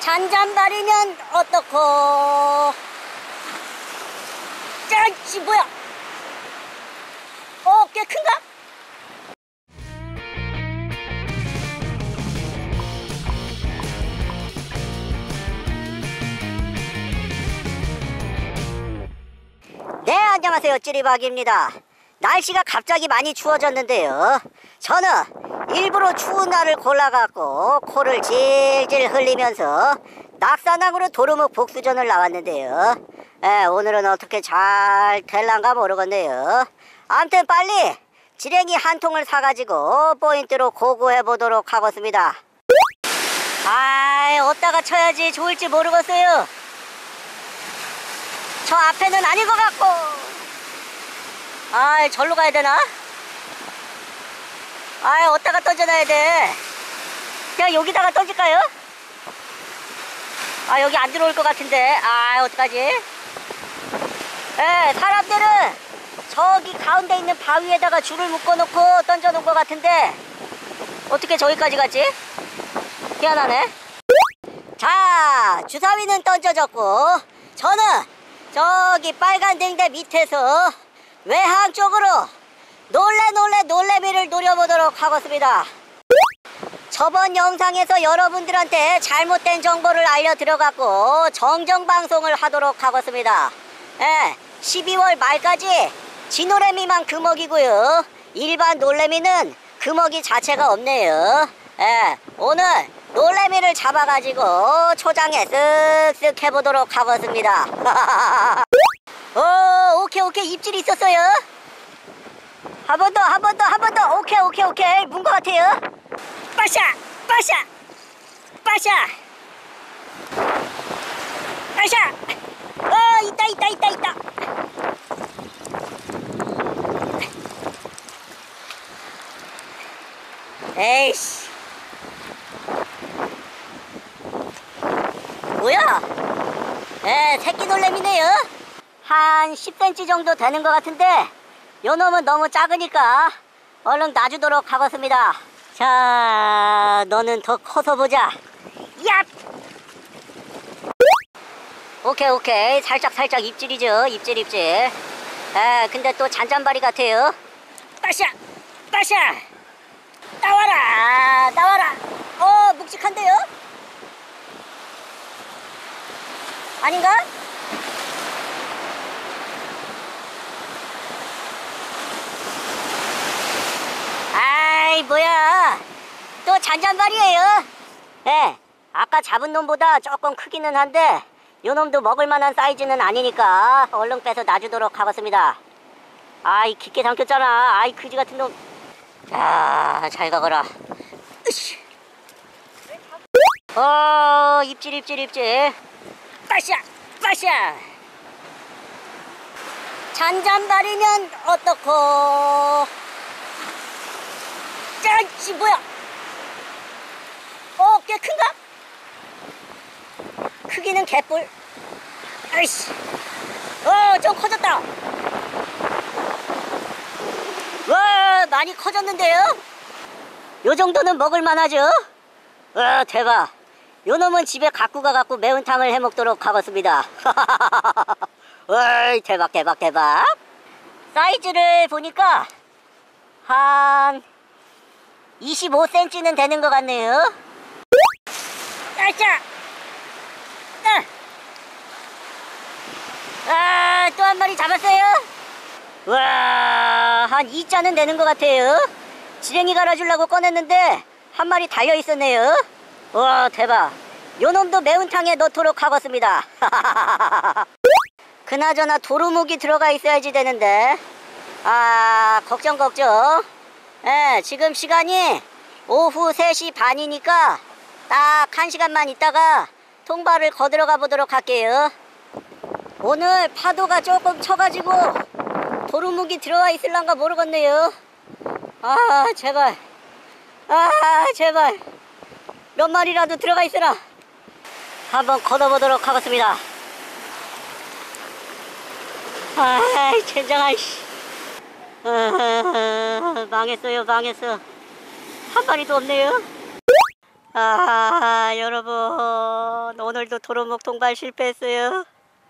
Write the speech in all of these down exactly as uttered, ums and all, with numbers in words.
잔잔바리면 어떻고? 짜지 뭐야? 어, 꽤 큰가? 네, 안녕하세요. 찌리박입니다. 날씨가 갑자기 많이 추워졌는데요. 저는 일부러 추운 날을 골라갖고 코를 질질 흘리면서 낙산항으로 도루묵 복수전을 나왔는데요. 에, 오늘은 어떻게 잘 될란가 모르겠네요. 아무튼 빨리 지렁이 한 통을 사가지고 포인트로 고고해보도록 하겠습니다. 아이, 어디다가 쳐야지 좋을지 모르겠어요. 저 앞에는 아닌 것 같고. 아이, 절로 가야 되나? 아이, 어디다가 던져놔야 돼? 그냥 여기다가 던질까요? 아, 여기 안 들어올 것 같은데. 아, 어떡하지? 예, 사람들은 저기 가운데 있는 바위에다가 줄을 묶어놓고 던져놓은 것 같은데 어떻게 저기까지 갔지? 희한하네. 자, 주사위는 던져졌고 저는 저기 빨간 댕대 밑에서 외항 쪽으로 놀래 놀래 놀래미를 노려보도록 하겠습니다. 저번 영상에서 여러분들한테 잘못된 정보를 알려드려갖고 정정방송을 하도록 하겠습니다. 예, 십이월 말까지 진노래미만 금어기고요. 일반 놀래미는 금어기 자체가 없네요. 예, 오늘 놀래미를 잡아가지고 초장에 쓱쓱 해보도록 하겠습니다. 오, 오케이 오케이, 입질이 있었어요. 한 번 더, 한 번 더, 한 번 더. 오케이 오케이 오케이, 문 것 같아요. 빠샤 빠샤 빠샤 빠샤. 어, 있다 있다 있다 있다. 에이씨, 뭐야? 에, 새끼 놀래미네요. 한 십 센티미터 정도 되는 것 같은데 요 놈은 너무 작으니까 얼른 놔주도록 하겠습니다. 자, 너는 더 커서 보자. 야! 오케이 오케이, 살짝 살짝 입질이죠. 입질 입질. 에, 근데 또 잔잔바리 같아요. 빠샤 빠샤. 나와라 나와라. 어, 묵직한데요? 아닌가? 아이, 뭐야, 또 잔잔바리예요. 예, 아까 잡은 놈보다 조금 크기는 한데 요 놈도 먹을만한 사이즈는 아니니까 얼른 빼서 놔주도록 하겠습니다. 아이, 깊게 삼켰잖아. 아이, 그지 같은 놈. 자, 잘 가거라. 으쌰. 어, 입질 입질 입질. 빠샤 빠샤. 잔잔바리면 어떻고? 짜지 뭐야? 어, 꽤 큰가? 크기는 개뿔. 아이씨. 어, 좀 커졌다. 와, 많이 커졌는데요? 요 정도는 먹을만하죠? 와, 대박. 요 놈은 집에 갖고 가갖고 매운탕을 해먹도록 하겠습니다. 어이, 대박 대박 대박. 사이즈를 보니까 한 이십오 센티미터는 되는 것 같네요. 아짜. 아, 또 한 마리 잡았어요. 와, 한 이 자는 되는 것 같아요. 지렁이 갈아주려고 꺼냈는데 한 마리 달려 있었네요. 와, 대박. 요 놈도 매운탕에 넣도록 하겠습니다. 그나저나 도루묵이 들어가 있어야지 되는데. 아, 걱정 걱정. 예, 지금 시간이 오후 세 시 반이니까 딱 한 시간만 있다가 통발을 거들어가 보도록 할게요. 오늘 파도가 조금 쳐가지고 도루묵이 들어와 있을란가 모르겠네요. 아, 제발. 아, 제발. 몇 마리라도 들어가 있으라. 한번 걷어보도록 하겠습니다. 아, 젠장아, 씨. 아, 망했어요, 망했어. 한 마리도 없네요. 아, 여러분, 오늘도 도루묵 통발 실패했어요.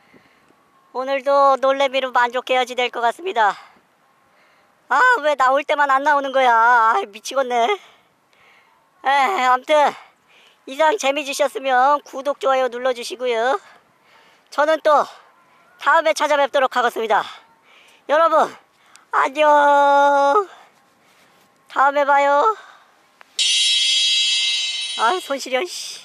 오늘도 놀래미로 만족해야지 될 것 같습니다. 아, 왜 나올 때만 안 나오는 거야. 아, 미치겠네. 에, 아무튼 이상 재미지셨으면 구독, 좋아요 눌러주시고요. 저는 또 다음에 찾아뵙도록 하겠습니다. 여러분 안녕. 다음에 봐요. 아, 손 시려.